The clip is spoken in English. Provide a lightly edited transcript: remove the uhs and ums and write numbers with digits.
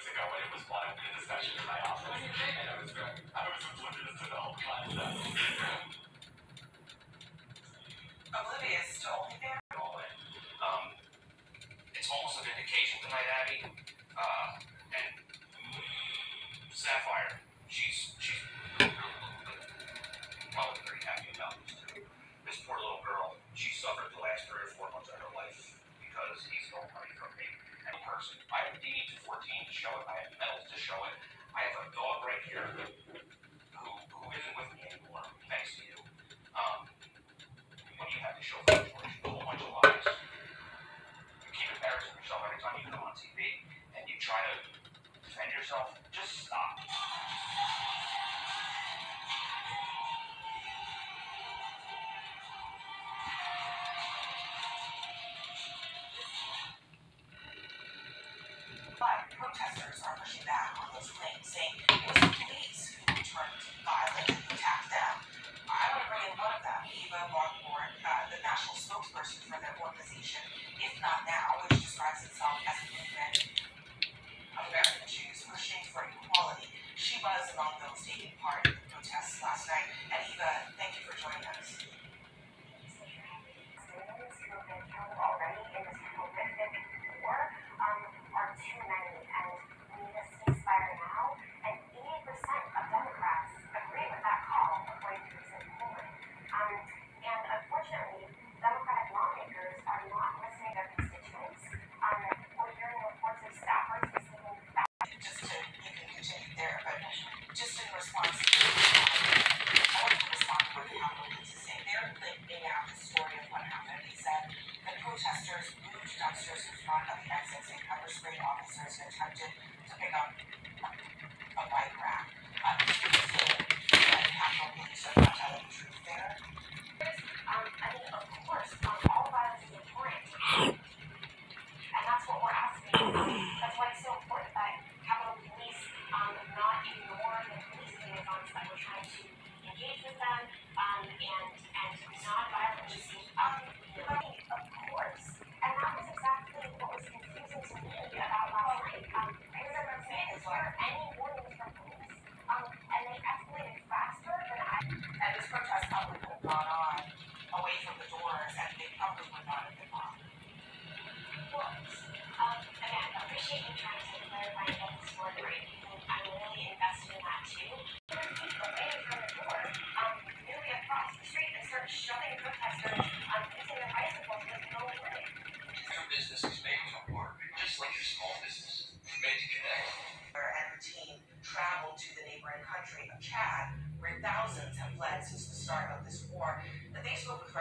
ago when it was brought up in a discussion in my office, and I was oblivious to the whole concept. Oblivious to only there? It's almost a vindication tonight, Abby. And Sapphire, she's probably pretty happy about this too. This poor little girl, she suffered the last 3 or 4 months of her life because he's no money from me. And a person, I have DD-214 to show it, I have medals to show it, I have a dog right here who isn't with me anymore, thanks to you. What do you have to show for it, George? A whole bunch of lies. You keep embarrassing yourself every time you come on TV, and you try to defend yourself. Just stop. But protesters are pushing back on those claims, saying it was the police who turned violent and attacked them. I want to bring in one of them, Eva Bonborn, the national spokesperson for their organization, If Not Now, which describes itself as a movement of American Jews pushing for equality. She was among those taking part in the protests last night. And Eva, thank you for joining us. Civilians who have been killed already in this horrific war are too many, and we need a ceasefire now. And 80% of Democrats agree with that call, according to recent polling. And unfortunately, Democratic lawmakers are not listening to their constituents. We're hearing reports of staffers receiving You can continue there, but just in response to I want to respond to what the Capitol Police is saying. They're laying out the story of what happened. They said the protesters moved dumpsters in front of the exits and pepper sprayed officers and attempted to pick up a bike rack. Do you think that the Capitol Police are not telling the truth there? of course, all violence is abhorrent. And that's what we're asking. That's why it's so important that Capitol Police not ignore the police liaisons that we're trying to engage with them and non-violently speak up. Of course. And that was exactly what was confusing to me about last night. Because what I'm saying is there any warnings from police. And they escalated faster than I. And this protest probably would have gone on away from the doors, and they probably would not have been locked. Well, again, appreciate you trying to clarify and get the story right. I'm really invested in that too. There were people waiting from the door, nearly across the street, and started shoving protesters using their bicycles with no warning. Your business is made to work, just like your small business. Made to connect. And her team traveled to the neighboring country of Chad, where thousands have fled since the start of this war. They spoke with